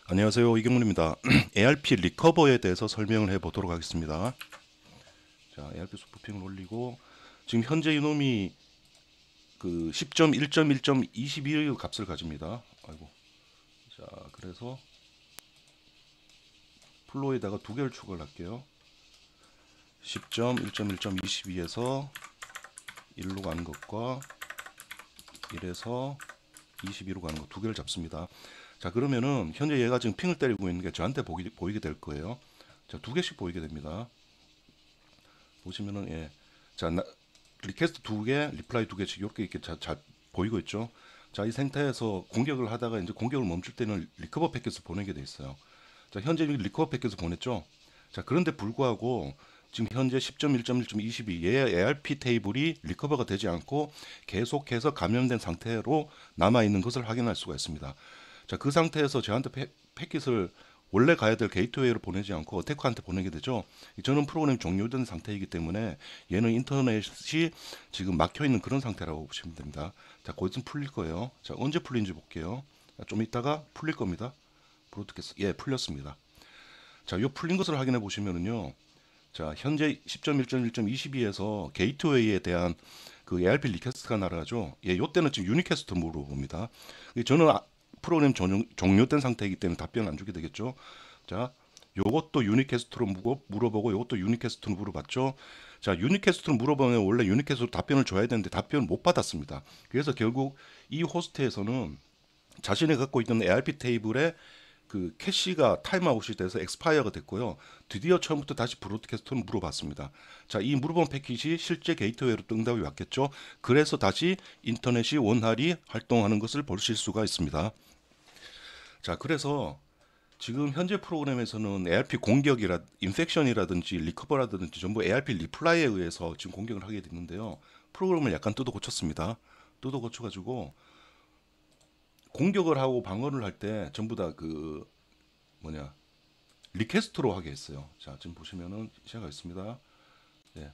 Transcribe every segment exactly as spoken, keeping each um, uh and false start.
안녕하세요. 이경문입니다. 에이알피 리커버에 대해서 설명을 해 보도록 하겠습니다. 자, 에이알피 소프핑을 올리고 지금 현재 이놈이 그 십 점 일 점 일 점 이십일의 값을 가집니다. 아이고. 자, 그래서 플로에다가 두 개를 추가를 할게요. 십 점 일 점 일 점 이십이에서 일로 가는 것과 일에서 이십이로 가는 것 두 개를 잡습니다. 자, 그러면은 현재 얘가 지금 핑을 때리고 있는 게 저한테 보기, 보이게 될 거예요. 자, 두 개씩 보이게 됩니다. 보시면은 예, 자, 나, 리퀘스트 두 개, 리플라이 두 개씩 이렇게 이렇게 자, 잘 보이고 있죠. 자, 이 상태에서 공격을 하다가 이제 공격을 멈출 때는 리커버 패킷을 보내게 돼 있어요. 자, 현재 리커버 패킷을 보냈죠. 자, 그런데 불구하고 지금 현재 십 점 일 점 일 점 이십이 얘의 에이알피 테이블이 리커버가 되지 않고 계속해서 감염된 상태로 남아 있는 것을 확인할 수가 있습니다. 자, 그 상태에서 저한테 패, 패킷을 원래 가야 될 게이트웨이로 보내지 않고 어태커한테 보내게 되죠. 저는 프로그램이 종료된 상태이기 때문에 얘는 인터넷이 지금 막혀 있는 그런 상태라고 보시면 됩니다. 자, 곧 있으면 풀릴 거예요. 자, 언제 풀린지 볼게요. 자, 좀 이따가 풀릴 겁니다. 브로드캐스트, 예, 풀렸습니다. 자, 요 풀린 것을 확인해 보시면은요. 자, 현재 십 점 일 점 일 점 이십이에서 게이트웨이에 대한 그 에이알피 리퀘스트가 날아가죠. 예, 요때는 지금 유니캐스트 물어봅니다. 저는 아, 프로그램 종료, 종료된 상태이기 때문에 답변을 안 주게 되겠죠. 자, 요것도 유니캐스트로 물어보고 요것도 유니캐스트로 물어봤죠. 자, 유니캐스트로 물어보면 원래 유니캐스트로 답변을 줘야 되는데 답변을 못 받았습니다. 그래서 결국 이 호스트에서는 자신이 갖고 있는 에이알피 테이블에 그 캐시가 타임아웃이 돼서 엑스파이어가 됐고요. 드디어 처음부터 다시 브로드캐스트로 물어봤습니다. 자, 이 물어본 패킷이 실제 게이트웨이로 응답이 왔겠죠. 그래서 다시 인터넷이 원활히 활동하는 것을 보실 수가 있습니다. 자, 그래서 지금 현재 프로그램에서는 에이알피 공격이라 인펙션이라든지 리커버라든지 전부 에이알피 리플라이에 의해서 지금 공격을 하게 됐는데요. 프로그램을 약간 뜯어 고쳤습니다. 뜯어 고쳐 가지고 공격을 하고 방어를 할 때 전부 다 그 뭐냐 리퀘스트로 하게 했어요. 자, 지금 보시면은 시야가 있습니다. 예.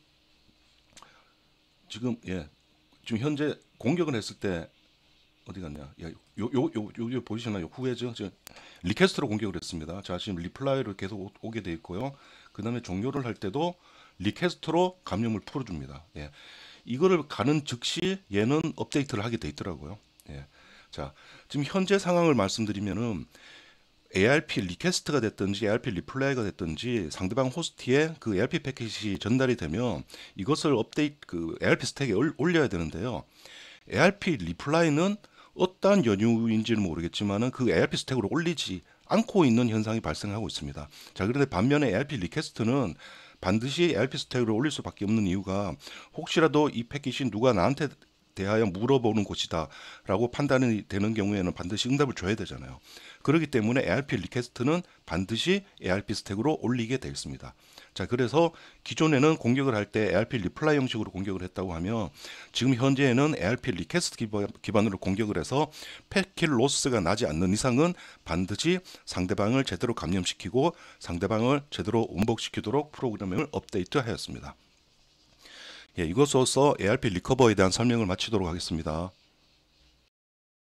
지금 예. 지금 현재 공격을 했을 때 어디 갔냐? 야, 요 요 요 요 요 보이시나요? 후에죠. 지금 리퀘스트로 공격을 했습니다. 자, 지금 리플라이를 계속 오, 오게 돼 있고요. 그다음에 종료를 할 때도 리퀘스트로 감염을 풀어줍니다. 예. 이거를 가는 즉시 얘는 업데이트를 하게 돼 있더라고요. 예. 자, 지금 현재 상황을 말씀드리면은 에이알피 리퀘스트가 됐든지 에이알피 리플라이가 됐든지 상대방 호스트에 그 에이알피 패킷이 전달이 되면 이것을 업데이트 그 에이알피 스택에 올려야 되는데요. 에이알피 리플라이는 어떠한 연유인지는 모르겠지만은 그 에이알피 스택으로 올리지 않고 있는 현상이 발생하고 있습니다. 자, 그런데 반면에 에이알피 리퀘스트는 반드시 에이알피 스택으로 올릴 수밖에 없는 이유가 혹시라도 이 패킷이 누가 나한테 대하여 물어보는 곳이다 라고 판단이 되는 경우에는 반드시 응답을 줘야 되잖아요. 그렇기 때문에 에이알피 리퀘스트는 반드시 에이알피 스택으로 올리게 되어 있습니다. 자, 그래서 기존에는 공격을 할 때 에이알피 리플라이 형식으로 공격을 했다고 하면 지금 현재에는 에이알피 리퀘스트 기반으로 공격을 해서 패킷 로스가 나지 않는 이상은 반드시 상대방을 제대로 감염시키고 상대방을 제대로 운복시키도록 프로그램을 업데이트하였습니다. 예, 이것으로써 에이알피 리커버에 대한 설명을 마치도록 하겠습니다.